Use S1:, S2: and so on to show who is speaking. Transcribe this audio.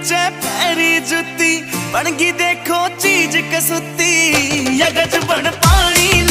S1: बिचे पैरी जुती बनगी देखो चीज कसुती या गज बन पानी